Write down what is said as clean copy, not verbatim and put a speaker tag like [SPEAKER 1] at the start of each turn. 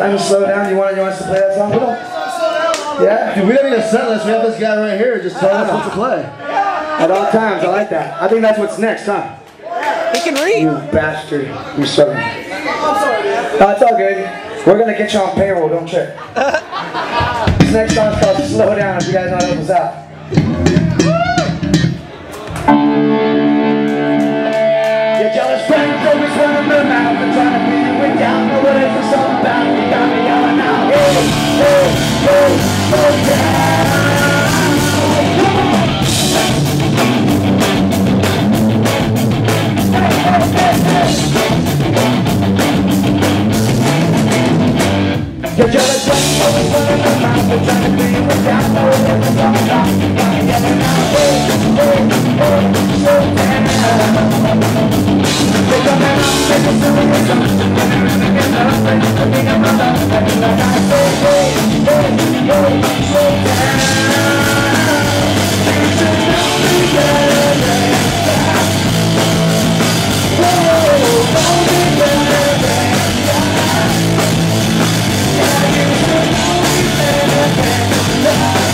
[SPEAKER 1] Time to slow down. You want us to play that song? Yeah?
[SPEAKER 2] Dude, we don't need a set list. We have this guy right here just telling us what to play.
[SPEAKER 1] At all times. I like that. I think that's what's next, huh?
[SPEAKER 3] He can read.
[SPEAKER 1] You bastard. You son. No, it's all good. We're going to get you on payroll. Don't trip. This next song's called Slow Down if you guys know how to help us out. Your jealous friends always want to move out. They're trying to bring you down. Know what it's all about. You got me yelling out. Hey, hey, hey, slow down. Your jealous friends always want to move out. They're trying to bring you down. Know what it's all about. You got me yelling out. Hey, hey, hey, slow down. They're coming up, they're just doing it. They're looking up, they're just looking at my love. They're like, hey, hey, hey, hey, slow down. You should know me better. Whoa, know me better. Yeah, you should know me better.